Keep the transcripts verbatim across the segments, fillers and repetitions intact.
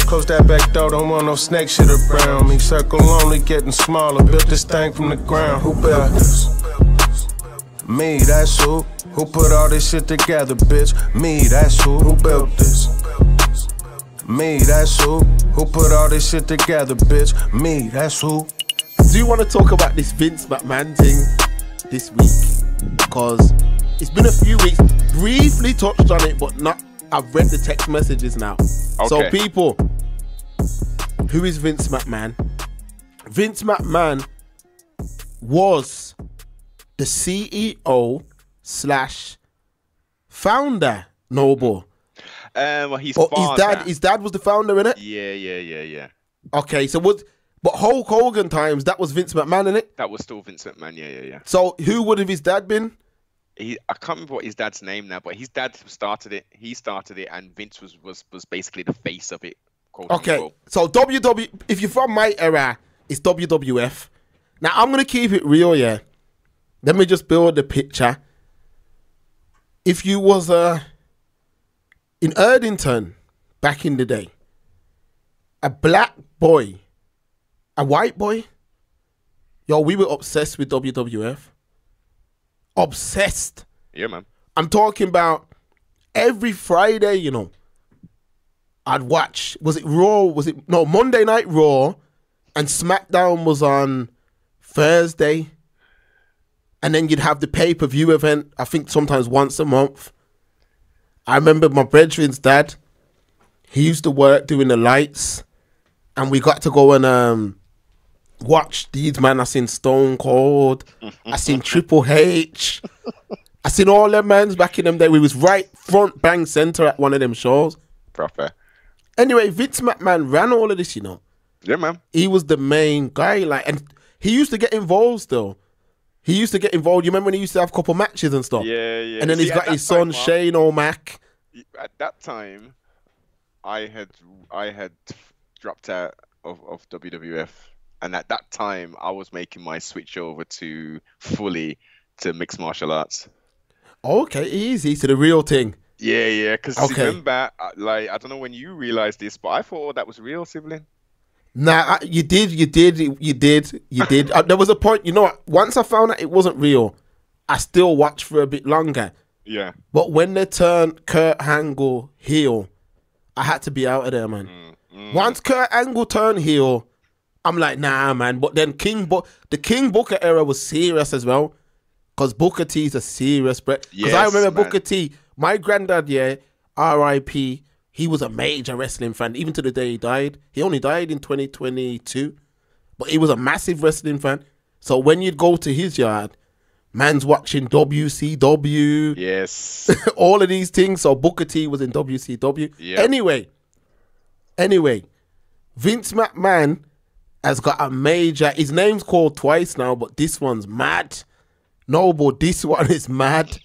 Close that back door, don't want no snake shit around me. Circle only getting smaller, built this thing from the ground. Who built this? Me, that's who. Who put all this shit together, bitch? Me, that's who. Who built this? Me, that's who. Who put all this shit together, bitch? Me, that's who. Do you want to talk about this Vince McMahon thing this week? Because it's been a few weeks. Briefly touched on it, but not. I've read the text messages now. Okay. So people, who is Vince McMahon? Vince McMahon was the C E O slash founder, Noble. Um, well, he's oh, his dad. His dad was the founder, innit? Yeah, yeah, yeah, yeah. Okay, so what? But Hulk Hogan times, that was Vince McMahon, innit? That was still Vince McMahon. Yeah, yeah, yeah. So who would have his dad been? He, I can't remember what his dad's name now, but his dad started it. He started it, and Vince was was was basically the face of it. Okay, unquote. So W W, if you're from my era, it's W W F. Now I'm gonna keep it real, yeah. Let me just build the picture. If you was uh, in Erdington back in the day, a black boy, a white boy, yo, we were obsessed with W W F. Obsessed. Yeah, man. I'm talking about every Friday, you know, I'd watch, was it Raw? Was it, no, Monday Night Raw, and SmackDown was on Thursday. And then you'd have the pay-per-view event, I think sometimes once a month. I remember my brethren's dad, he used to work doing the lights, and we got to go and um, watch these, man. I seen Stone Cold, I seen Triple H, I seen all them mans back in them day. We was right front bang center at one of them shows. Proper. Anyway, Vince McMahon ran all of this, you know. Yeah, man. He was the main guy, like, and he used to get involved still. He used to get involved. You remember when he used to have a couple matches and stuff? Yeah, yeah. And then See, he's got his son, time, Shane O'Mac. At that time, I had I had dropped out of, of W W F. And at that time, I was making my switch over to fully to mixed martial arts. Okay, easy. To the real thing. Yeah, yeah. Because okay. remember, like, I don't know when you realized this, but I thought that was real, sibling. Nah, you did, you did, you did, you did. uh, there was a point, you know what? Once I found out it wasn't real, I still watched for a bit longer. Yeah. But when they turned Kurt Angle heel, I had to be out of there, man. Mm, mm. Once Kurt Angle turned heel, I'm like, nah, man. But then King, Bo the King Booker era was serious as well, because Booker T's a serious Brett. Because yes, I remember man. Booker T, my granddad, yeah, R I P. He was a major wrestling fan, even to the day he died. He only died in twenty twenty-two, but he was a massive wrestling fan. So when you'd go to his yard, man's watching W C W. Yes. All of these things. So Booker T was in W C W. Yep. Anyway, anyway, Vince McMahon has got a major, his name's called twice now, but this one's mad. No, but this one is mad.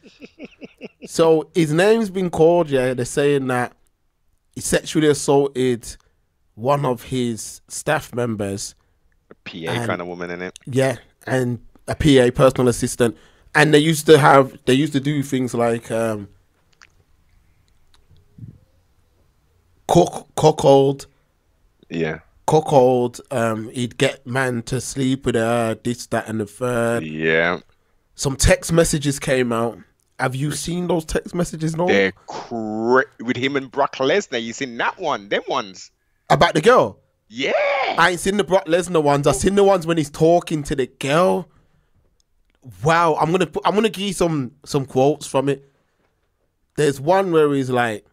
So his name's been called, yeah, they're saying that he sexually assaulted one of his staff members. A P A and, kind of woman, in it. Yeah, and a P A, personal assistant. And they used to have, they used to do things like um, cook, cuckold. Yeah. Cuckold. Um, he'd get man to sleep with her, this, that, and the third. Yeah. Some text messages came out. Have you seen those text messages? No, they're cra with him and Brock Lesnar. You seen that one? Them ones about the girl? Yeah, I ain't seen the Brock Lesnar ones. I seen the ones when he's talking to the girl. Wow, I'm gonna put, I'm gonna give you some some quotes from it. There's one where he's like,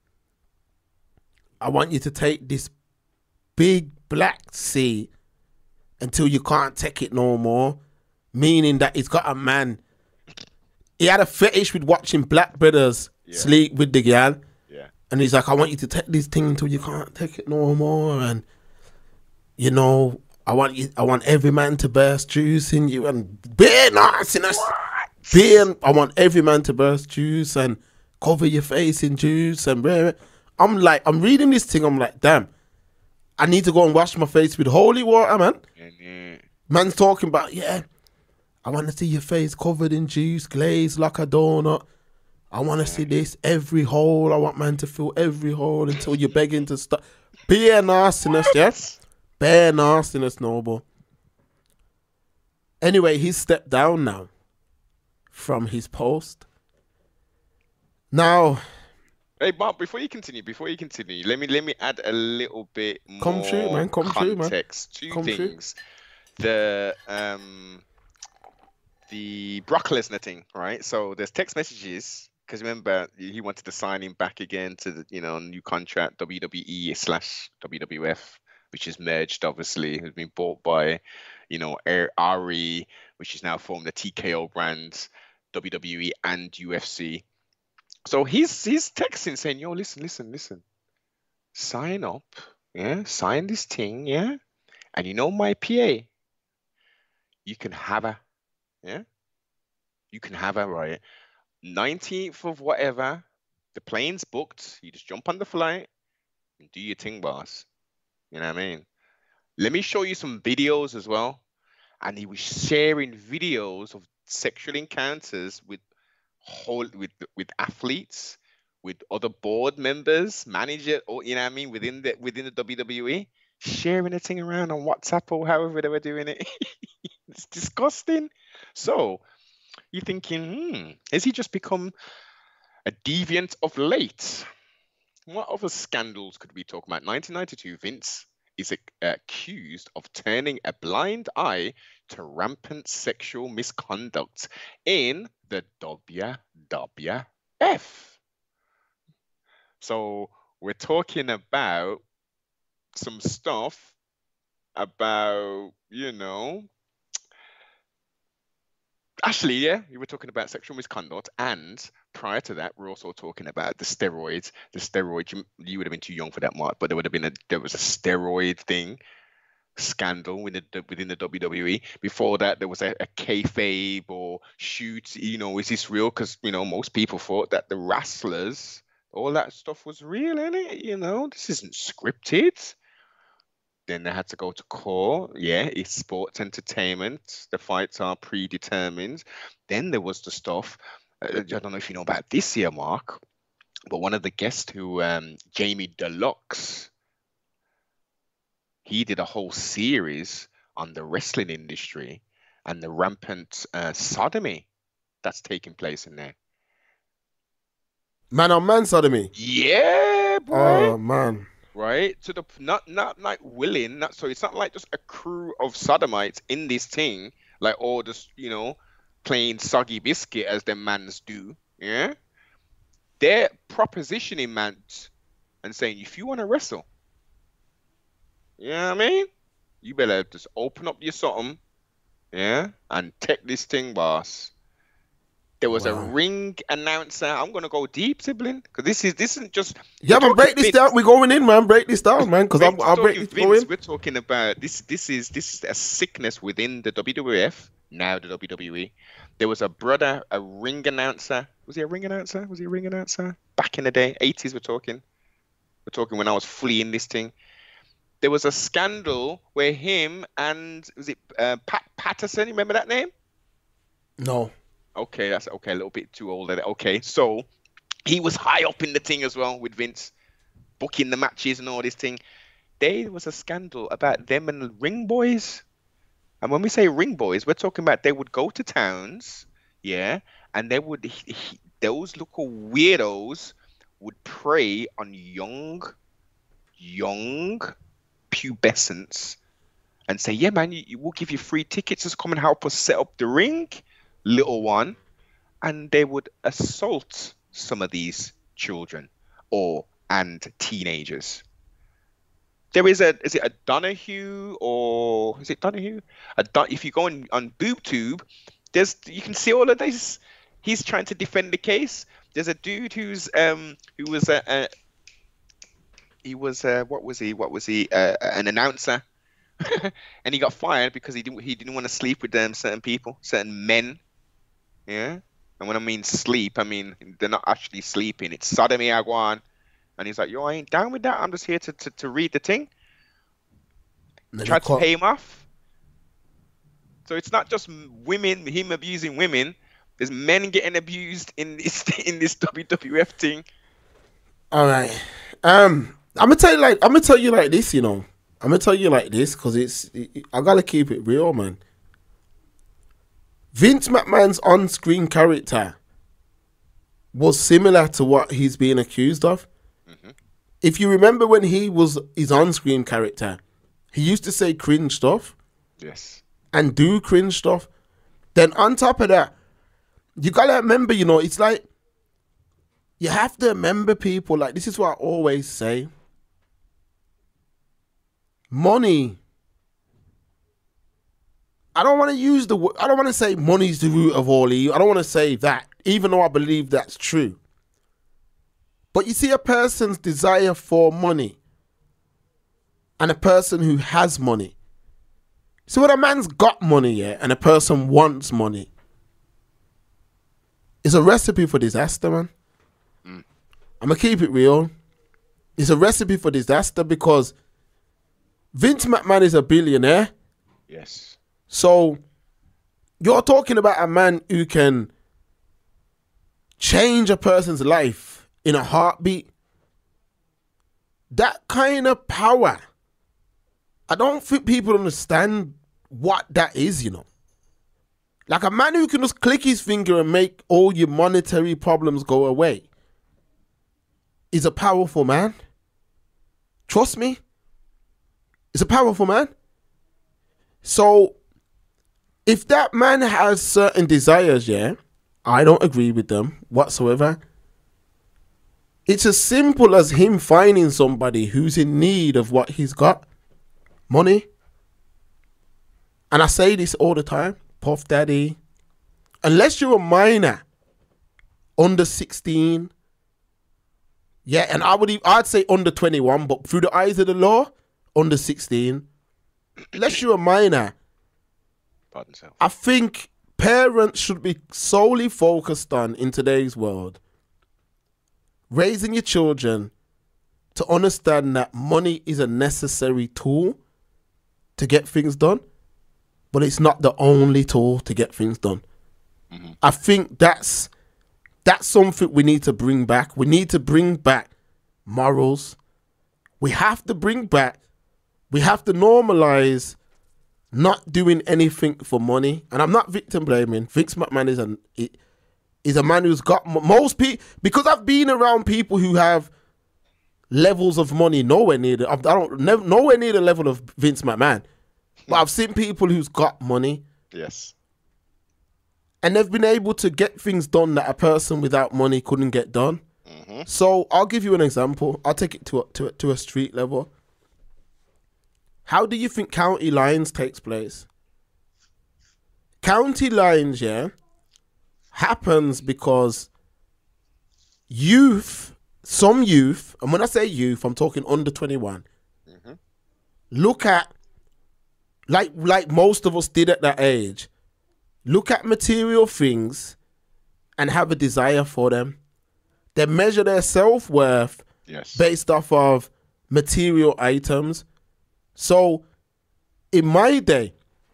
"I want you to take this big black sea until you can't take it no more," meaning that he's got a man. He had a fetish with watching black brothers yeah. sleep with the girl. Yeah. And he's like, I want you to take this thing until you can't take it no more. And, you know, I want you, I want every man to burst juice in you and beer nastiness. Beer, I want every man to burst juice and cover your face in juice. And blah, blah. I'm like, I'm reading this thing. I'm like, damn, I need to go and wash my face with holy water, man. Mm-hmm. Man's talking about, yeah, I want to see your face covered in juice, glazed like a donut. I want to see this every hole. I want man to fill every hole until you're begging to stop. Bare nastiness, yeah? Bare nastiness, Noble. Anyway, he's stepped down now from his post. Now, hey, Bob, before you continue, before you continue, let me let me add a little bit more come true, man. Come true, man. context. Two Come true. things. The um the Brock Lesnar thing, right? So there's text messages because remember he wanted to sign him back again to the you know new contract W W E slash W W F, which is merged obviously, has been bought by you know R E, which is now formed the T K O brand, W W E and U F C. So he's he's texting saying, yo, listen, listen, listen, sign up, yeah, sign this thing, yeah, and you know my P A, you can have her, yeah, you can have her, right? nineteenth of whatever, the plane's booked, you just jump on the flight and do your thing, boss. You know what I mean? Let me show you some videos as well. And he was sharing videos of sexual encounters with whole with with athletes, with other board members, manager, or you know what I mean, within the within the W W E, sharing the thing around on WhatsApp or however they were doing it. It's disgusting. So you're thinking, hmm, has he just become a deviant of late? What other scandals could we talk about? nineteen ninety-two, Vince is accused of turning a blind eye to rampant sexual misconduct in the W W F. So we're talking about some stuff about, you know, actually, yeah, we were talking about sexual misconduct, and prior to that, we're also talking about the steroids. The steroid, you, you would have been too young for that, Mark, but there would have been a there was a steroid thing scandal within the within the W W E. Before that, there was a, a kayfabe or shoot. You know, is this real? Because you know, most people thought that the wrestlers, all that stuff was real, innit? You know, this isn't scripted. Then they had to go to court. Yeah, it's sports entertainment. The fights are predetermined. Then there was the stuff. Uh, I don't know if you know about this here, Mark, but one of the guests who, um, Jamie Deluxe, he did a whole series on the wrestling industry and the rampant uh, sodomy that's taking place in there. Man on man sodomy. Yeah, boy. Oh, man. Right, to the not not like willing, not so it's not like just a crew of sodomites in this thing, like all just you know playing soggy biscuit as them mans do. Yeah, they're propositioning man and saying if you want to wrestle, you know what I mean, you better just open up your something, yeah, and take this thing, boss. There was wow. a ring announcer. I'm gonna go deep, sibling, because this is this isn't just. Yeah, man, break this Vince. down. We're going in, man. Break this down, man. Because I'll break this Vince, We're talking about this. This is this is a sickness within the W W F, now the W W E. There was a brother, a ring announcer. Was he a ring announcer? Was he a ring announcer back in the day? eighties. We're talking. We're talking when I was fully in this thing. There was a scandal where him and was it uh, Pat Patterson? You remember that name? No. Okay, that's okay. A little bit too old. Okay, so he was high up in the thing as well with Vince, booking the matches and all this thing. There was a scandal about them and the ring boys. And when we say ring boys, we're talking about they would go to towns, yeah, and they would he, he, those little weirdos would prey on young, young pubescents and say, "Yeah, man, you, you, we'll give you free tickets. Just come and help us set up the ring." Little one, and they would assault some of these children or and teenagers. There is a is it a Donahue or is it Donahue? A Don, if you go on, on BoobTube, there's you can see all of this. He's trying to defend the case. There's a dude who's um who was a, a he was a, what was he what was he uh, an announcer, and he got fired because he didn't he didn't want to sleep with um, certain people, certain men. Yeah, and when I mean sleep, I mean they're not actually sleeping. It's sodomy, Agwan. And he's like, yo, I ain't down with that. I'm just here to to, to read the thing. Tried to pay him off. So it's not just women, him abusing women. There's men getting abused in this in this W W F thing. All right. Um, I'm gonna tell you like I'm gonna tell you like this. You know, I'm gonna tell you like this because it's it, I gotta keep it real, man. Vince McMahon's on-screen character was similar to what he's being accused of. Mm-hmm. If you remember when he was his on-screen character, he used to say cringe stuff. Yes. And do cringe stuff. Then on top of that, you gotta remember, you know, it's like you have to remember people. Like, this is what I always say. Money. I don't want to use the word, I don't want to say money's the root of all evil. I don't want to say that, even though I believe that's true. But you see a person's desire for money and a person who has money. So when a man's got money, yeah, and a person wants money, it's a recipe for disaster, man. Mm. I'm going to keep it real. It's a recipe for disaster because Vince McMahon is a billionaire. Yes. So you're talking about a man who can change a person's life in a heartbeat. That kind of power, I don't think people understand what that is, you know. Like a man who can just click his finger and make all your monetary problems go away is a powerful man. Trust me. He's a powerful man. So if that man has certain desires, yeah, I don't agree with them whatsoever. It's as simple as him finding somebody who's in need of what he's got. Money. And I say this all the time, Puff Daddy. Unless you're a minor, under sixteen, yeah, and I would even, I'd say under twenty-one, but through the eyes of the law, under sixteen. Unless you're a minor, I think parents should be solely focused on, in today's world, raising your children to understand that money is a necessary tool to get things done, but it's not the only tool to get things done. Mm-hmm. I think that's that's something we need to bring back. We need to bring back morals. We have to bring back, we have to normalize not doing anything for money. And I'm not victim blaming. Vince McMahon is an is a man who's got most people, because I've been around people who have levels of money nowhere near the, I don't never, nowhere near the level of Vince McMahon. But I've seen people who's got money. Yes. And they've been able to get things done that a person without money couldn't get done. Mm-hmm. So I'll give you an example. I'll take it to a, to a, to a street level. How do you think County Lines takes place? County Lines, yeah, happens because youth, some youth, and when I say youth, I'm talking under twenty-one, mm-hmm. look at, like like most of us did at that age, look at material things and have a desire for them. They measure their self-worth yes. based off of material items. So, in my day,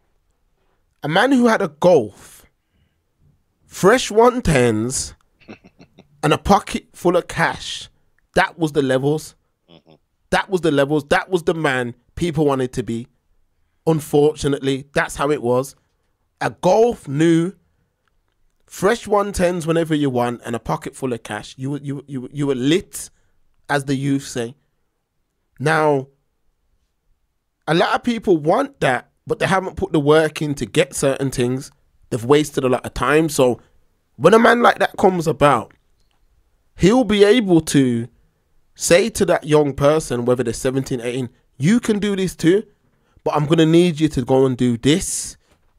a man who had a Golf, fresh one tens, and a pocket full of cash, that was the levels. Mm-hmm. That was the levels. That was the man people wanted to be. Unfortunately, that's how it was. A Golf new, fresh one tens whenever you want, and a pocket full of cash. You, you, you, you were lit, as the youth say. Now, a lot of people want that, but they haven't put the work in to get certain things. They've wasted a lot of time. So when a man like that comes about, he'll be able to say to that young person, whether they're seventeen, eighteen, you can do this too, but I'm going to need you to go and do this.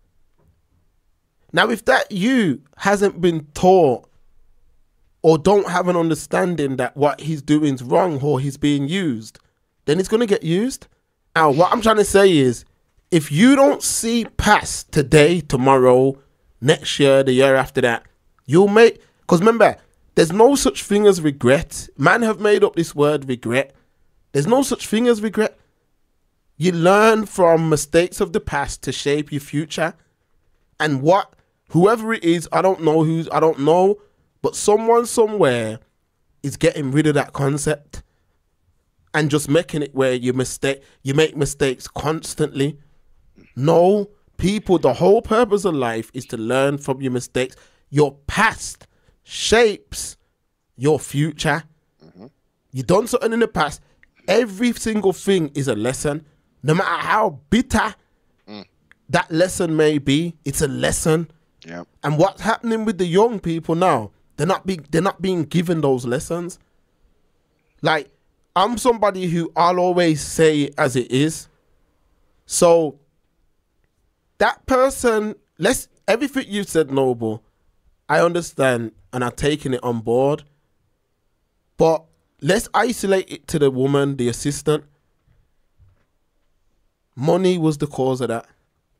Now, if that you hasn't been taught or don't have an understanding that what he's doing is wrong or he's being used, then he's going to get used. Now, what I'm trying to say is, if you don't see past today, tomorrow, next year, the year after that, you'll make... Because remember, there's no such thing as regret. Man have made up this word regret. There's no such thing as regret. You learn from mistakes of the past to shape your future. And what, Whoever it is, I don't know who's, I don't know, but someone somewhere is getting rid of that concept and just making it where you mistake, you make mistakes constantly. No, people, the whole purpose of life is to learn from your mistakes. Your past shapes your future. Mm-hmm. You done something in the past. Every single thing is a lesson. No matter how bitter mm. that lesson may be, it's a lesson. Yeah. And what's happening with the young people now? They're not being they're not being given those lessons. Like, I'm somebody who I'll always say it as it is. So that person, let's everything you said, Noble, I understand and I've taken it on board. But let's isolate it to the woman, the assistant. Money was the cause of that.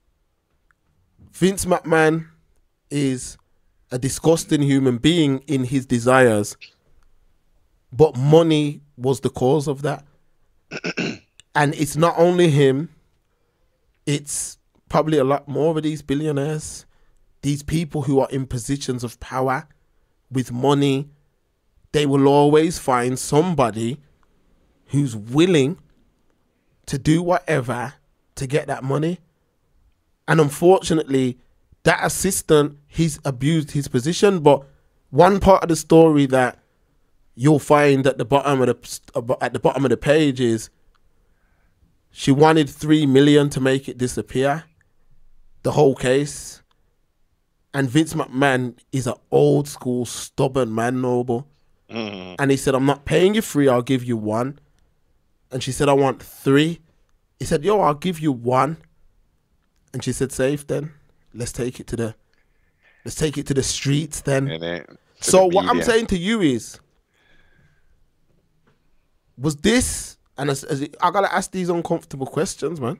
Vince McMahon is a disgusting human being in his desires, but money was the cause of that. And it's not only him, it's probably a lot more of these billionaires, these people who are in positions of power with money. They will always find somebody who's willing to do whatever to get that money. And unfortunately, that assistant, he's abused his position. But one part of the story that you'll find at the bottom of the at the bottom of the page is she wanted three million to make it disappear, the whole case. And Vince McMahon is an old school, stubborn man, Noble. Mm. And he said, I'm not paying you three, I'll give you one. And she said, I want three. He said, yo, I'll give you one. And she said, safe then. Let's take it to the let's take it to the streets then. It, so what I'm saying to you is, was this, and as, as it, I gotta ask these uncomfortable questions, man.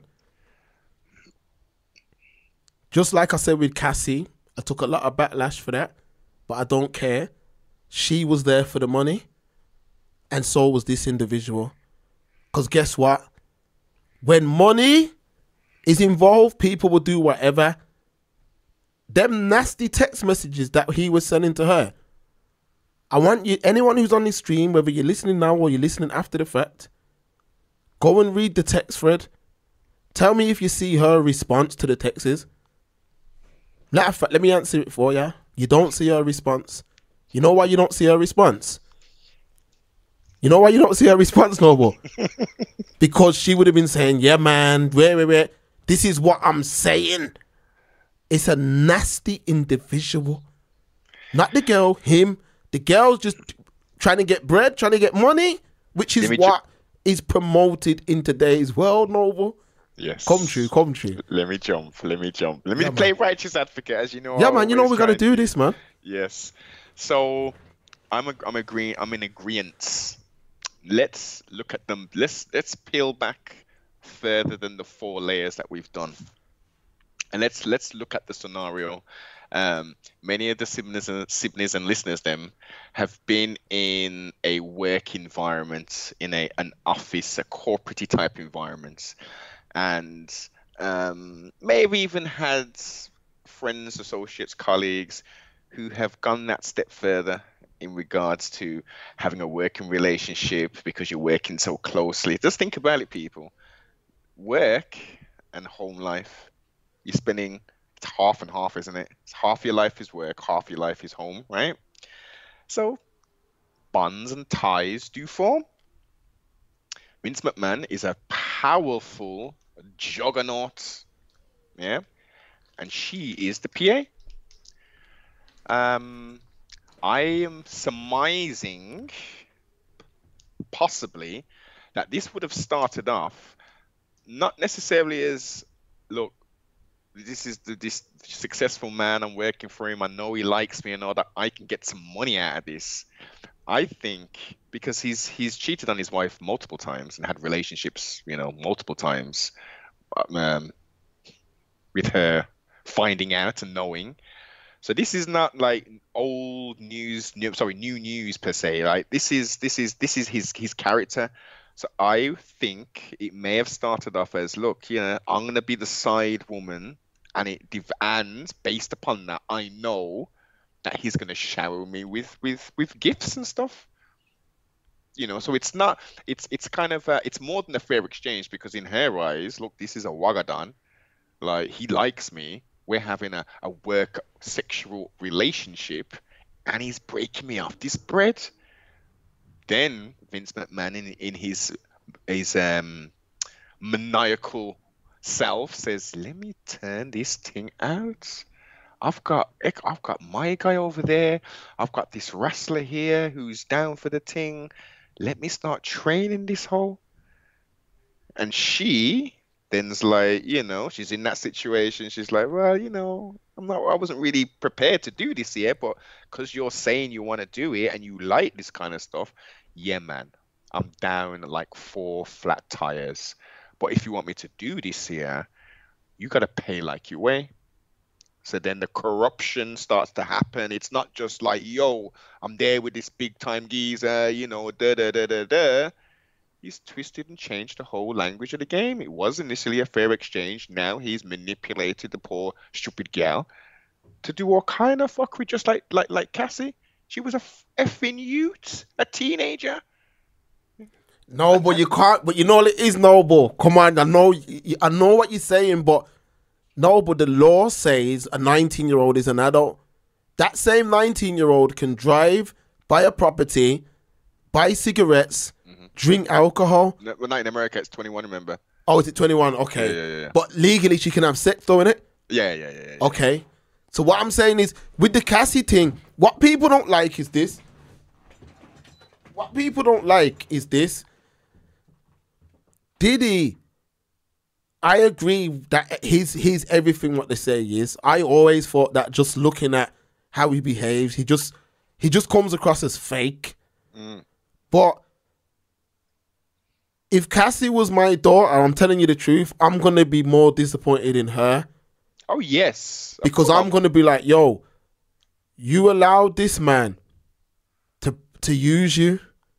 Just like I said with Cassie, I took a lot of backlash for that, but I don't care. She was there for the money, and so was this individual. Because guess what? When money is involved, people will do whatever. Them nasty text messages that he was sending to her. I want you, anyone who's on this stream, whether you're listening now or you're listening after the fact, go and read the text thread. Tell me if you see her response to the texts. Matter of fact, let me answer it for you. You don't see her response. You know why you don't see her response? You know why you don't see her response, Noble? Because she would have been saying, yeah, man, wait, wait, wait. This is what I'm saying. It's a nasty individual. Not the girl, him. The girl's just trying to get bread, trying to get money, which is what is promoted in today's world, Noble. Yes. Come true, come true. Let me jump, let me jump. Let me yeah, play man. righteous advocate, as you know. Yeah, man, you know we got to do this, man. Yes. So I'm a, I'm agree I'm in agreement. Let's look at them. Let's let's peel back further than the four layers that we've done. And let's let's look at the scenario. Um, many of the Sibneys and, Sibneys and listeners them have been in a work environment, in a an office, a corporate type environment, and um, maybe even had friends, associates, colleagues who have gone that step further in regards to having a working relationship because you're working so closely. Just think about it, people. Work and home life. You're spending, it's half and half, isn't it? It's half your life is work, half your life is home, right? So bonds and ties do form. Vince McMahon is a powerful juggernaut, yeah? And she is the P A. Um, I am surmising, possibly, that this would have started off not necessarily as, look, this is the, this successful man, I'm working for him, I know he likes me and all that, I can get some money out of this. I think because he's he's cheated on his wife multiple times and had relationships, you know, multiple times, um, with her finding out and knowing. So this is not like old news, new, sorry, new news per se. Like this is this is this is his his character. So I think it may have started off as, look, you know, I'm gonna be the side woman and it div- and based upon that, I know that he's gonna shower me with with with gifts and stuff. You know, so it's not, it's it's kind of uh, it's more than a fair exchange, because in her eyes, look, this is a wagadan. Like, he likes me. We're having a, a work sexual relationship, and he's breaking me off this bread. Then Vince McMahon, in in his his um maniacal self, says, "Let me turn this thing out. I've got I've got my guy over there. I've got this wrestler here who's down for the thing. Let me start training this hoe." And she then's like, you know, she's in that situation. She's like, well, you know, I'm not, I wasn't really prepared to do this here, but because you're saying you want to do it and you like this kind of stuff, yeah, man, I'm down like four flat tires. But if you want me to do this here, you got to pay like you weigh. So then the corruption starts to happen. It's not just like, yo, I'm there with this big time geezer, you know, da da da da da. He's twisted and changed the whole language of the game. It was initially a fair exchange. Now he's manipulated the poor stupid gal to do all kind of fuckery, just like like like Cassie. She was a effing youth, a teenager. No, but you can't. But you know it is noble. Come on, I know, I know what you're saying, but no, but the law says a nineteen-year-old is an adult. That same nineteen-year-old can drive, buy a property, buy cigarettes, mm-hmm. drink alcohol. No, well, not in America, it's twenty-one, remember? Oh, is it twenty-one? Okay. Yeah, yeah, yeah. But legally, she can have sex, though, innit? Yeah, yeah, yeah, yeah. Okay. So what I'm saying is, with the Cassie thing, what people don't like is this. What people don't like is this. Diddy, I agree that he's he's everything what they say he is. I always thought that, just looking at how he behaves, he just he just comes across as fake. Mm. But if Cassie was my daughter, I'm telling you the truth, I'm gonna be more disappointed in her. Oh yes, because I'm gonna be like, yo, you allowed this man to to use you.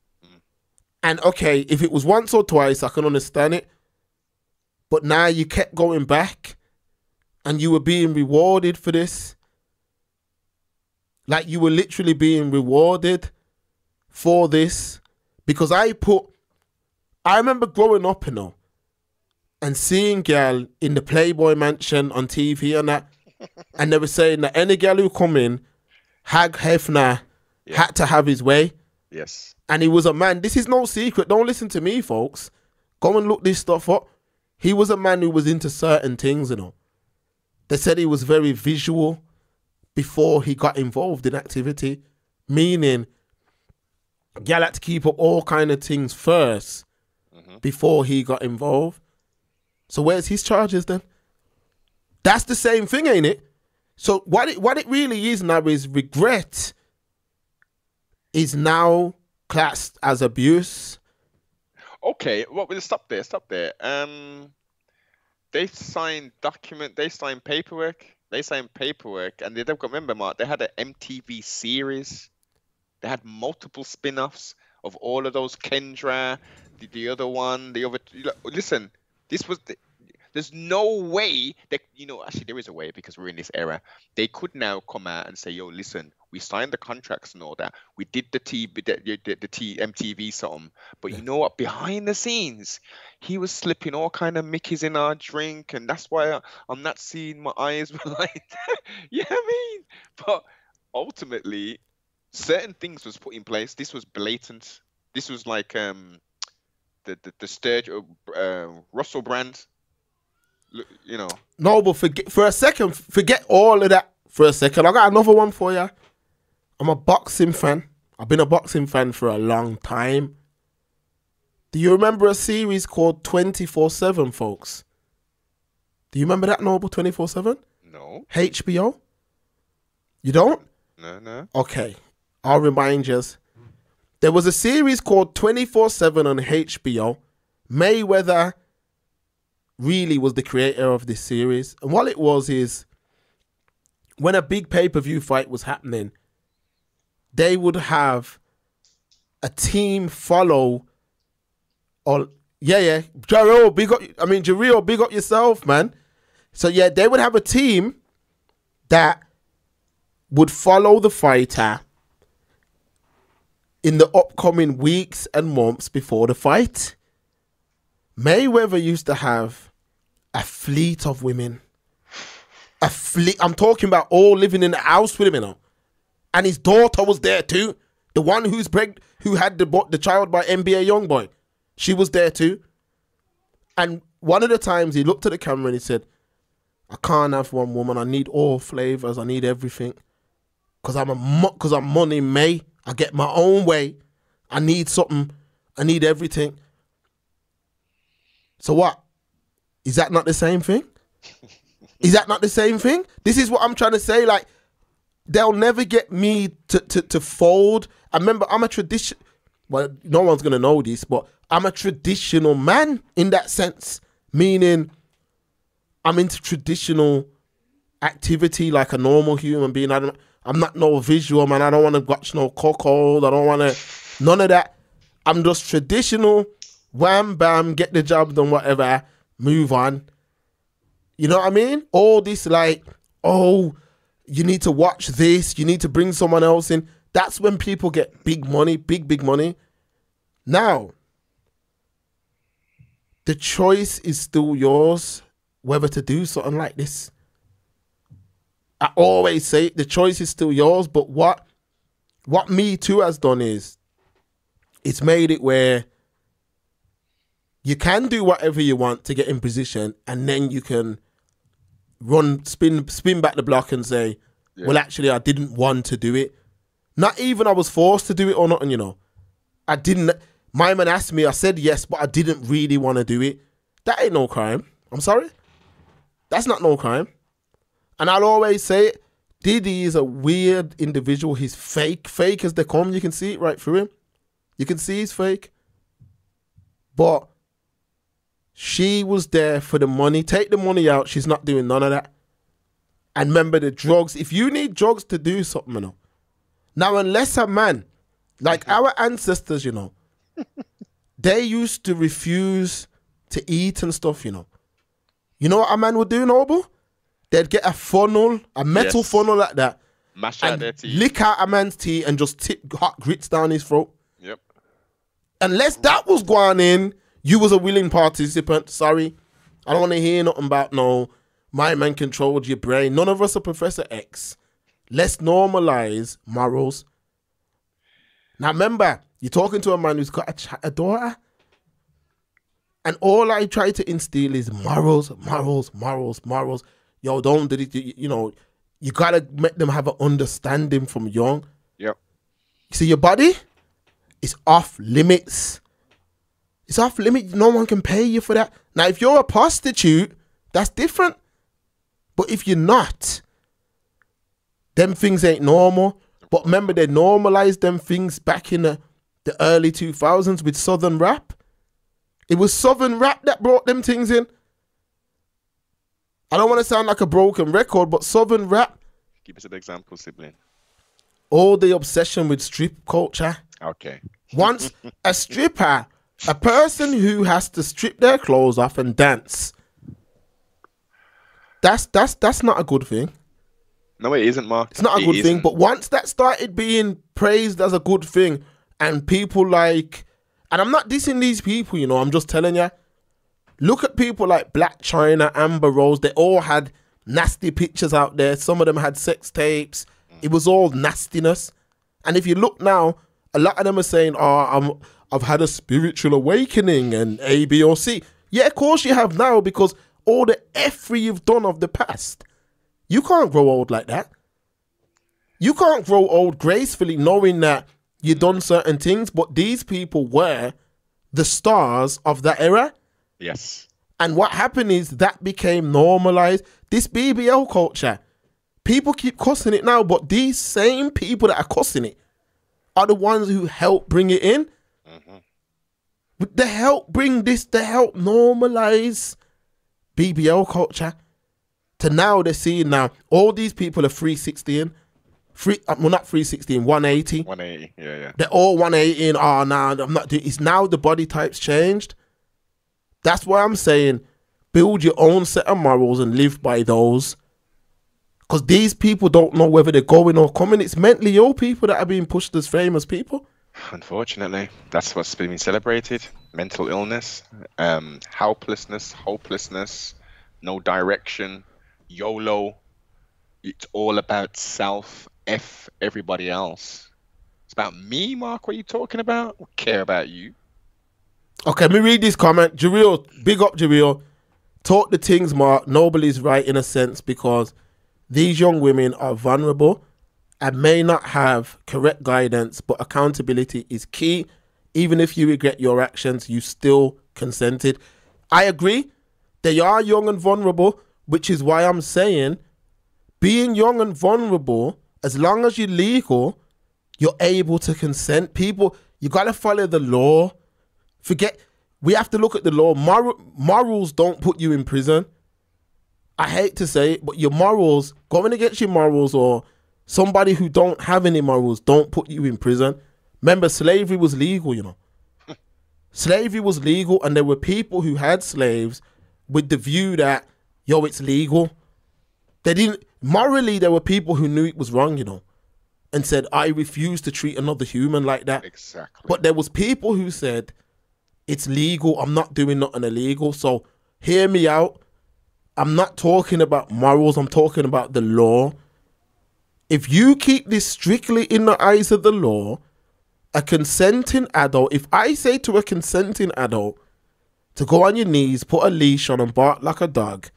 And okay, if it was once or twice, I can understand it. But now you kept going back and you were being rewarded for this. Like, you were literally being rewarded for this. Because I put, I remember growing up, you know, and seeing girl in the Playboy Mansion on T V and that, and they were saying that any girl who come in, Hag Hefner, yeah. had to have his way. Yes. And he was a man. This is no secret. Don't listen to me, folks. Go and look this stuff up. He was a man who was into certain things, you know. They said he was very visual before he got involved in activity. Meaning, gal had to keep up all kind of things first mm-hmm. before he got involved. So where's his charges then? That's the same thing, ain't it? So what it, what it really is now is regret is now classed as abuse. Okay, well, we'll stop there. Stop there. Um, they signed document. They signed paperwork. They signed paperwork, and they've got, remember, Mark, they had an M T V series. They had multiple spin-offs of all of those. Kendra, the, the other one, the other. Listen, this was. The, there's no way that, you know, actually there is a way, because we're in this era. They could now come out and say, yo, listen, we signed the contracts and all that. We did the T, the, the, the T, M T V something. But you know what? Behind the scenes, he was slipping all kind of Mickeys in our drink. And that's why I, I'm not seeing my eyes were like that. Yeah, I mean. But ultimately, certain things was put in place. This was blatant. This was like um, the, the, the Sturge, uh, Russell Brand. You know. No, but forget for a second, forget all of that for a second. I got another one for you. I'm a boxing fan. I've been a boxing fan for a long time. Do you remember a series called twenty-four seven, folks? Do you remember that, Noble, twenty-four seven? No. H B O? You don't? No, no. Okay. I'll remind you. There was a series called twenty-four seven on H B O. Mayweather really was the creator of this series. And what it was is, when a big pay-per-view fight was happening, they would have a team follow. Or yeah, yeah, Jarrell, big up. I mean, Jarrell, big up yourself, man. So yeah, they would have a team that would follow the fighter in the upcoming weeks and months before the fight. Mayweather used to have a fleet of women. A fleet. I'm talking about all living in the house with him, you know. And his daughter was there too. The one who's preg- who had the bo- the child by N B A Youngboy. She was there too. And one of the times he looked at the camera and he said, I can't have one woman. I need all flavors. I need everything. Because I'm a mo- cause I'm money May. I get my own way. I need something. I need everything. So what? Is that not the same thing? Is that not the same thing? This is what I'm trying to say. Like, they'll never get me to, to, to fold. I remember I'm a tradition. Well, no one's going to know this, but I'm a traditional man in that sense. Meaning, I'm into traditional activity like a normal human being. I don't, I'm not no visual, man. I don't want to watch no cuckold. I don't want to, none of that. I'm just traditional. Wham, bam, get the job done, whatever. Move on. You know what I mean? All this like, oh, you need to watch this. You need to bring someone else in. That's when people get big money, big, big money. Now, the choice is still yours whether to do something like this. I always say the choice is still yours, but what what Me Too has done is it's made it where you can do whatever you want to get in position, and then you can run, spin, spin back the block and say, yeah. well, actually, I didn't want to do it. Not even I was forced to do it or nothing, you know. I didn't. My man asked me, I said yes, but I didn't really want to do it. That ain't no crime. I'm sorry. That's not no crime. And I'll always say it. Diddy is a weird individual. He's fake. Fake as they come. You can see it right through him. You can see he's fake. But she was there for the money. Take the money out. She's not doing none of that. And remember the drugs. If you need drugs to do something, you know. Now, unless a man, like our ancestors, you know, they used to refuse to eat and stuff, you know. You know what a man would do, Noble? They'd get a funnel, a metal yes. funnel like that. Mash out their teeth. Lick out a man's tea and just tip hot grits down his throat. Yep. Unless that was going in, you was a willing participant. Sorry. I don't want to hear nothing about no, my man controlled your brain. None of us are Professor X. Let's normalize morals. Now remember, you're talking to a man who's got a, ch- a daughter. And all I try to instill is morals, morals, morals, morals. Yo, don't do it. You, you know, you got to make them have an understanding from young. Yep. See, your body is off limits. It's off limits. No one can pay you for that. Now, if you're a prostitute, that's different. But if you're not, them things ain't normal. But remember, they normalized them things back in the, the early two thousands with Southern rap. It was Southern rap that brought them things in. I don't want to sound like a broken record, but Southern rap. Give us an example, sibling. All the obsession with strip culture. Okay. Once a stripper, a person who has to strip their clothes off and dance, that's that's that's not a good thing. No, it isn't, Mark. It's not a it good isn't. thing. But once that started being praised as a good thing, and people like, and I'm not dissing these people, you know, I'm just telling you. Look at people like Black China, Amber Rose. They all had nasty pictures out there. Some of them had sex tapes. It was all nastiness. And if you look now, a lot of them are saying, oh, I'm, I've had a spiritual awakening and A, B, or C. Yeah, of course you have now, because all the effery you've done of the past. You can't grow old like that. You can't grow old gracefully knowing that you've done certain things, but these people were the stars of that era. Yes. And what happened is that became normalized. This B B L culture, people keep cussing it now, but these same people that are cussing it are the ones who help bring it in. Mm-hmm. They help bring this, they help normalize B B L culture. To now they're seeing now, all these people are three sixty. Free, well, not three sixty, one eighty. one eighty, yeah, yeah. They're all one eighty. Oh, no, I'm not doing. It's now the body type's changed. That's why I'm saying build your own set of morals and live by those. Because these people don't know whether they're going or coming. It's mentally ill people that are being pushed as famous people. Unfortunately, that's what's been celebrated. Mental illness, um, helplessness, hopelessness, no direction, YOLO. It's all about self, F everybody else. It's about me, Mark. What are you talking about? I care about you. Okay, let me read this comment. Jareel, big up Jareel. Talk the things, Mark. Nobody's right in a sense because these young women are vulnerable and may not have correct guidance, but accountability is key. Even if you regret your actions, you still consented. I agree. They are young and vulnerable, which is why I'm saying being young and vulnerable, as long as you're legal, you're able to consent. People, you got to follow the law. Forget, we have to look at the law. Moral, morals don't put you in prison. I hate to say it, but your morals, going against your morals or somebody who don't have any morals don't put you in prison. Remember, slavery was legal, you know. Slavery was legal, and there were people who had slaves with the view that, yo, it's legal. They didn't, morally, there were people who knew it was wrong, you know, and said, I refuse to treat another human like that. Exactly. But there was people who said, it's legal, I'm not doing nothing illegal, so hear me out. I'm not talking about morals, I'm talking about the law. If you keep this strictly in the eyes of the law, a consenting adult, if I say to a consenting adult to go on your knees, put a leash on and bark like a dog,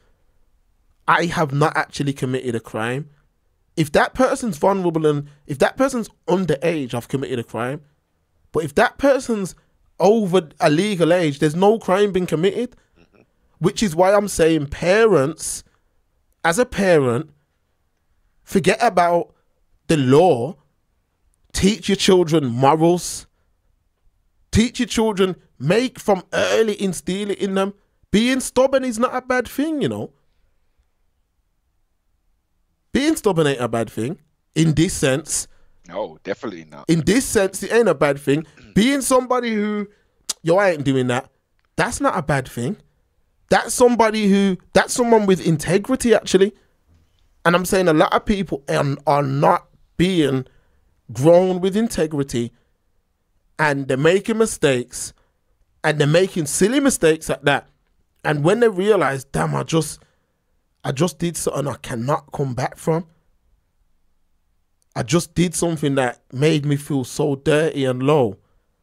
I have not actually committed a crime. If that person's vulnerable and if that person's underage, I've committed a crime. But if that person's over a legal age, there's no crime been committed. Mm-hmm. Which is why I'm saying parents, as a parent, forget about the law. Teach your children morals. Teach your children, make from early, instill it in them. Being stubborn is not a bad thing, you know. Being stubborn ain't a bad thing. In this sense. No, definitely not. In this sense, it ain't a bad thing. Being somebody who, yo, I ain't doing that. That's not a bad thing. That's somebody who, that's someone with integrity, actually. And I'm saying a lot of people are, are not being grown with integrity, and they're making mistakes, and they're making silly mistakes at that. And when they realize, damn, I just, I just did something I cannot come back from. I just did something that made me feel so dirty and low.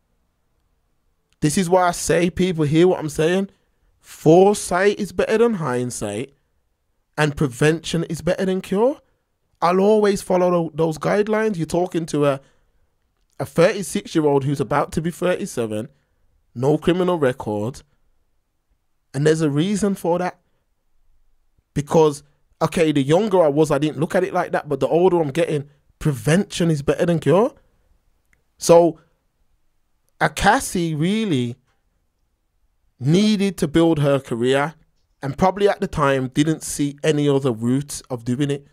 This is why I say, people hear what I'm saying. Foresight is better than hindsight, and prevention is better than cure. I'll always follow those guidelines. You're talking to a a thirty-six-year-old who's about to be thirty-seven, no criminal record, and there's a reason for that. Because, okay, the younger I was, I didn't look at it like that, but the older I'm getting, prevention is better than cure. So, a Cassie really needed to build her career, and probably at the time didn't see any other route of doing it,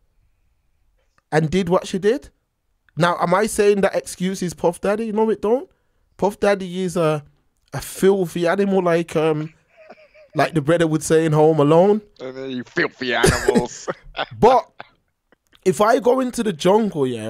and did what she did. Now, am I saying that excuse is Puff Daddy? No, it don't. Puff Daddy is a a filthy animal, like um, like the brother would say in Home Alone. You filthy animals. But if I go into the jungle, yeah,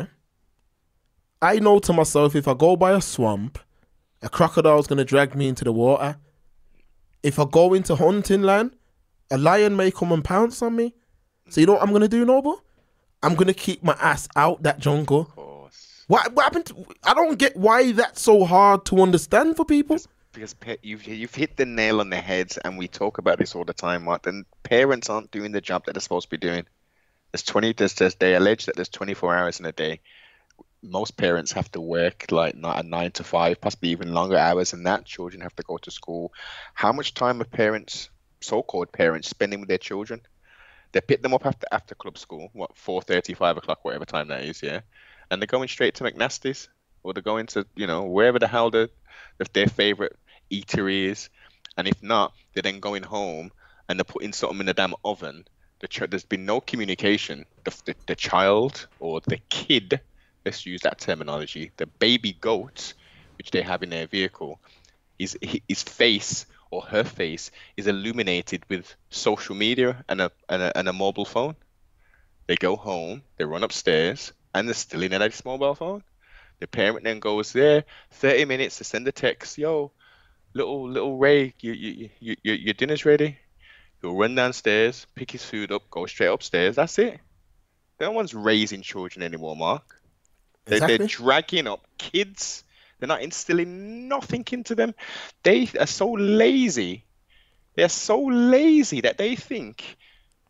I know to myself, if I go by a swamp, a crocodile's gonna drag me into the water. If I go into hunting land, a lion may come and pounce on me. So you know what I'm gonna do, Noble? I'm going to keep my ass out that jungle. Of course. What, what happened to, I don't get why that's so hard to understand for people. Because, because you've, you've hit the nail on the head, and we talk about this all the time, Mark. And parents aren't doing the job that they're supposed to be doing. There's twenty, there's, there's, they allege that there's twenty-four hours in a day. Most parents have to work like not a nine to five, possibly even longer hours than that. Children have to go to school. How much time are parents, so-called parents, spending with their children? They pick them up after after club school, what, four thirty, five o'clock, whatever time that is, yeah? And they're going straight to McNasty's, or they're going to, you know, wherever the hell the, if their favorite eatery is. And if not, they're then going home and they're putting something in the damn oven. The ch- there's been no communication. The, the, the child or the kid, let's use that terminology, the baby goat, which they have in their vehicle, his, his face or her face is illuminated with social media and a, and a, and a mobile phone. They go home, they run upstairs, and they're still in this mobile phone. The parent then goes there, thirty minutes to send a text, yo, little little Ray, you, you, you, you, your dinner's ready. He'll run downstairs, pick his food up, go straight upstairs. That's it. No one's raising children anymore, Mark. They're, Exactly. they're dragging up kids. They're not instilling nothing into them. They are so lazy. They're so lazy that they think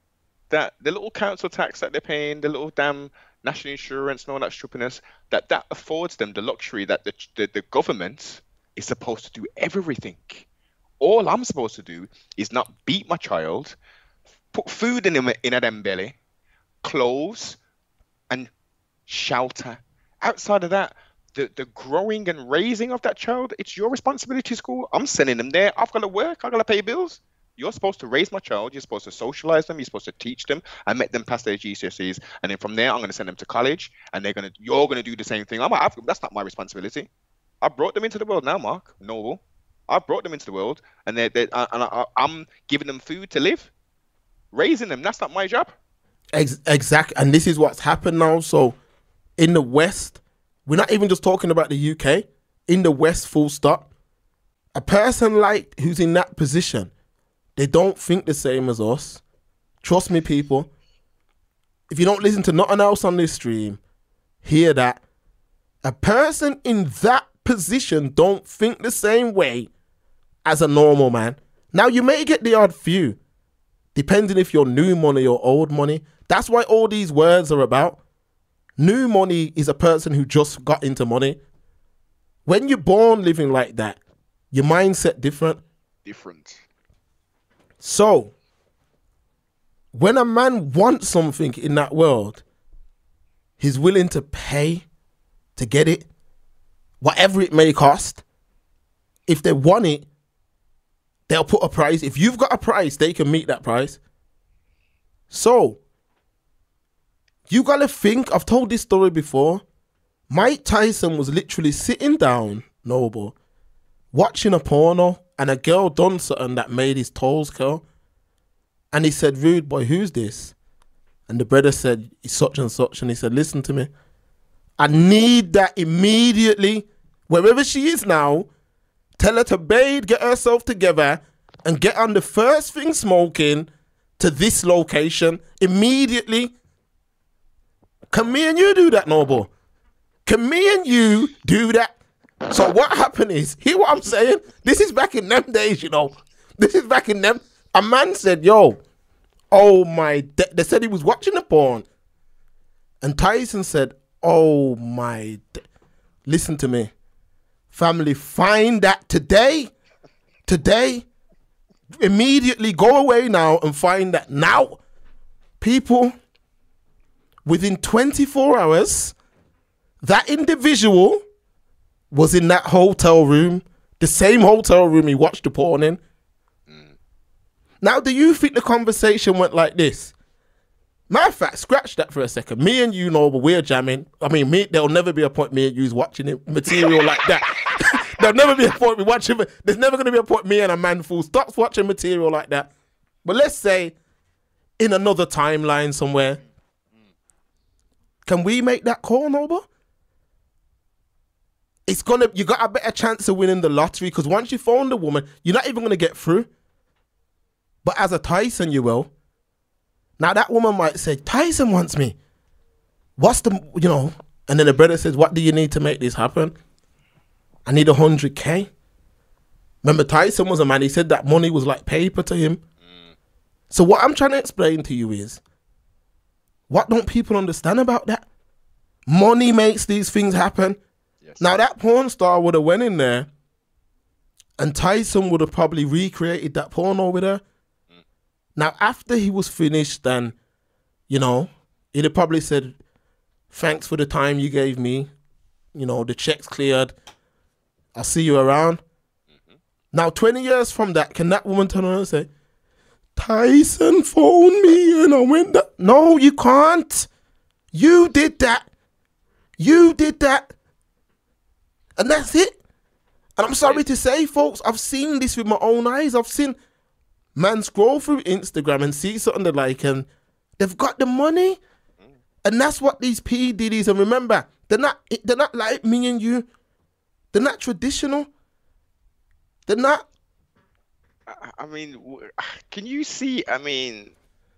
that the little council tax that they're paying, the little damn national insurance and all that stupidness, that that affords them the luxury that the, the, the government is supposed to do everything. All I'm supposed to do is not beat my child, put food in them in them belly, clothes, and shelter. Outside of that, the, the growing and raising of that child, it's your responsibility, school. I'm sending them there. I've got to work. I've got to pay bills. You're supposed to raise my child. You're supposed to socialize them. You're supposed to teach them and make them pass their G C S Es. And then from there, I'm going to send them to college, and they're going to. You're going to do the same thing. I'm. I've, that's not my responsibility. I brought them into the world now, Mark Noble. I brought them into the world, and they they and I, I'm giving them food to live, raising them. That's not my job. Ex- exactly. And this is what's happened now. So in the West, we're not even just talking about the U K. In the West, full stop. A person like who's in that position, they don't think the same as us. Trust me, people. If you don't listen to nothing else on this stream, hear that. A person in that position don't think the same way as a normal man. Now, you may get the odd few, depending if you're new money or old money. That's why all these words are about. New money is a person who just got into money. When you're born living like that, your mindset different. Different. So, when a man wants something in that world, he's willing to pay to get it, whatever it may cost. If they want it, they'll put a price. If you've got a price, they can meet that price. So, you got to think, I've told this story before. Mike Tyson was literally sitting down, Noble, watching a porno, and a girl done something that made his toes curl. And he said, rude boy, who's this? And the brother said, it's such and such. And he said, listen to me. I need that immediately. Wherever she is now, tell her to bathe, get herself together, and get on the first thing smoking to this location immediately. Can me and you do that, Noble? Can me and you do that? So what happened is, hear what I'm saying? This is back in them days, you know. This is back in them. A man said, yo, oh my, de-. They said he was watching the porn. And Tyson said, oh my, de-. Listen to me. Family, find that today. Today. Immediately go away now and find that now. People, within twenty-four hours, that individual was in that hotel room, the same hotel room he watched the porn in. Mm. Now, do you think the conversation went like this? Matter of fact, scratch that for a second. Me and you know, but we're jamming. I mean, me, there'll never be a point me and you's watching it, material like that. There'll never be a point we watching. There's never going to be a point me and a man fool stops watching material like that. But let's say in another timeline somewhere, can we make that call, Noble? It's gonna, you got a better chance of winning the lottery, because once you phone the woman, you're not even gonna get through. But as a Tyson, you will. Now that woman might say, Tyson wants me. What's the, you know? And then the brother says, what do you need to make this happen? I need a hundred K. Remember, Tyson was a man, he said that money was like paper to him. Mm. So what I'm trying to explain to you is, what don't people understand about that? Money makes these things happen. Yes. Now that porn star would have went in there and Tyson would have probably recreated that porno with her. Mm. Now after he was finished, then, you know, he'd have probably said, thanks for the time you gave me. You know, the check's cleared. I'll see you around. Mm-hmm. Now twenty years from that, can that woman turn around and say, Tyson phoned me and I went that? No, you can't. You did that. You did that. And that's it. And I'm sorry to say, folks, I've seen this with my own eyes. I've seen man scroll through Instagram and see something they like, and they've got the money. And that's what these P. Diddy's, and remember, they're not, they're not like me and you. They're not traditional. They're not. I, I mean, w- can you see? I mean,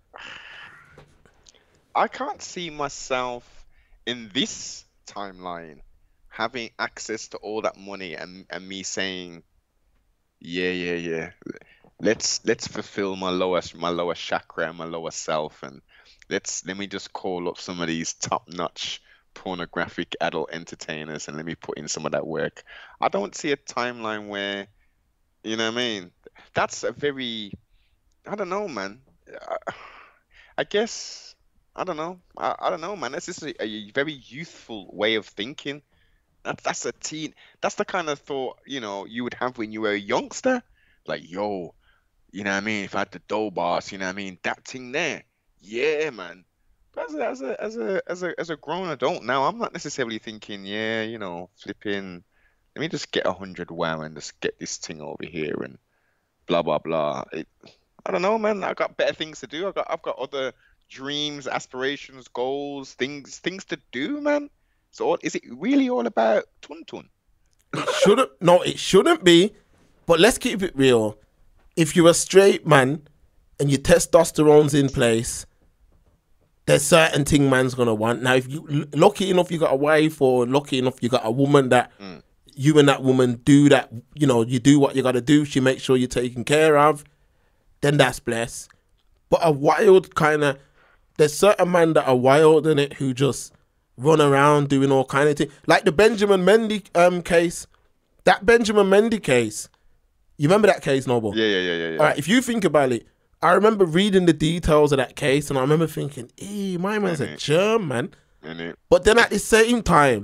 I can't see myself in this timeline having access to all that money and, and me saying, yeah, yeah, yeah, let's let's fulfill my lower my lower chakra and my lower self, and let's let me just call up some of these top-notch pornographic adult entertainers and let me put in some of that work. I don't see a timeline where, you know what I mean? That's a very, I don't know, man. I, I guess, I don't know. I, I don't know, man. That's just a, a very youthful way of thinking. That's that's a teen. That's the kind of thought, you know, you would have when you were a youngster. Like, yo, you know what I mean? If I had the dough boss, you know what I mean? That thing there. Yeah, man. But as a as a as a as a as a grown adult now, I'm not necessarily thinking, yeah, you know, flipping. Let me just get a hundred wow and just get this thing over here and blah blah blah. It, I don't know, man. I got better things to do. I got I've got other dreams, aspirations, goals, things things to do, man. So is it really all about tun tun? It shouldn't. No, it shouldn't be. But let's keep it real. If you're a straight man and your testosterone's in place, there's certain thing man's gonna want. Now, if you lucky enough you got a wife, or lucky enough you got a woman that mm. you and that woman do that, you know, you do what you gotta do. She makes sure you're taken care of. Then that's blessed. But a wild kind of, there's certain men that are wild in it who just run around doing all kind of things. Like the Benjamin Mendy um case. That Benjamin Mendy case. You remember that case, Noble? Yeah, yeah, yeah, yeah. yeah. All right, if you think about it, I remember reading the details of that case, and I remember thinking, "Hey, my man's a germ, man." But then at the same time,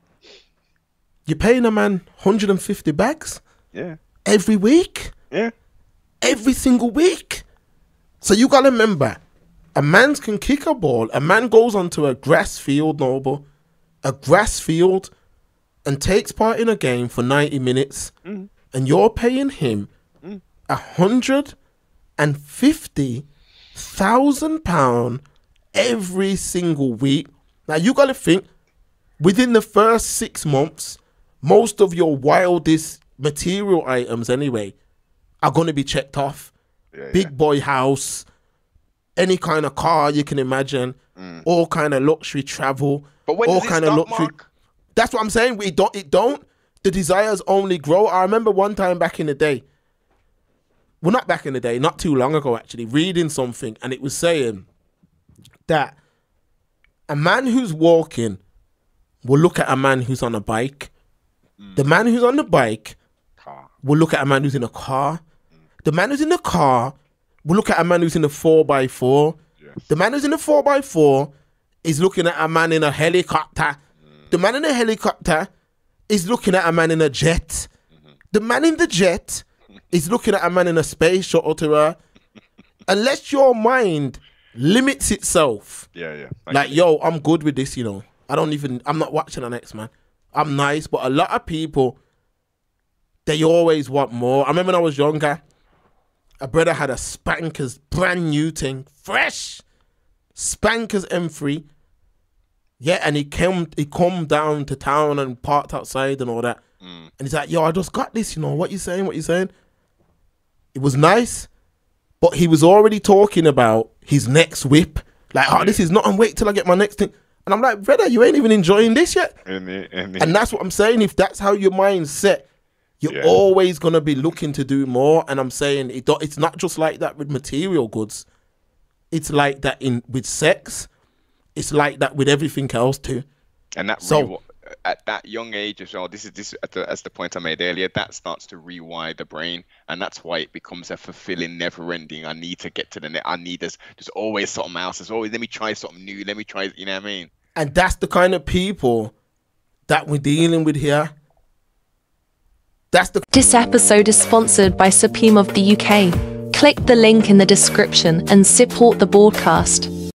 you're paying a man one hundred fifty bags, yeah, every week, yeah, every single week. So you gotta remember, a man can kick a ball. A man goes onto a grass field, Noble, a grass field, and takes part in a game for ninety minutes, mm. and you're paying him a hundred. And fifty thousand pound every single week. Now you got to think, within the first six months, most of your wildest material items anyway are going to be checked off. Yeah, Big yeah. boy house, any kind of car you can imagine, mm. all kind of luxury travel, but when all does it kind stop, of luxury. Mark? That's what I'm saying. We don't. It don't. The desires only grow. I remember one time back in the day. Well, not back in the day, not too long ago, actually, reading something, and it was saying that a man who's walking will look at a man who's on a bike. Mm. The man who's on the bike car. will look at a man who's in a car. Mm. The man who's in the car will look at a man who's in a four by four. Yes. The man who's in a four by four is looking at a man in a helicopter. Mm. The man in a helicopter is looking at a man in a jet. Mm-hmm. The man in the jet is looking at a man in a space shuttle to her. Unless your mind limits itself. Yeah, yeah. I like, yo, I'm good with this, you know. I don't even, I'm not watching an X-Man. I'm nice, but a lot of people, they always want more. I remember when I was younger, a brother had a Spankers brand new thing, fresh. Spankers M three. Yeah, and he came, he come down to town and parked outside and all that. Mm. And he's like, yo, I just got this, you know. What you saying, what you saying? It was nice, but he was already talking about his next whip. Like, oh, this is not, and wait till I get my next thing. And I'm like, brother, you ain't even enjoying this yet. And, and, and that's what I'm saying. If that's how your mind's set, you're yeah. always going to be looking to do more. And I'm saying it, it's not just like that with material goods. It's like that in with sex. It's like that with everything else too. And that so, re- at that young age as well, this is this at the, as the point I made earlier, that starts to rewire the brain, and that's why it becomes a fulfilling, never-ending. I need to get to the net. I need this. There's always something else. There's always let me try something new. Let me try. You know what I mean? And that's the kind of people that we're dealing with here. That's the. This episode is sponsored by Supreme of the U K. Click the link in the description and support the broadcast.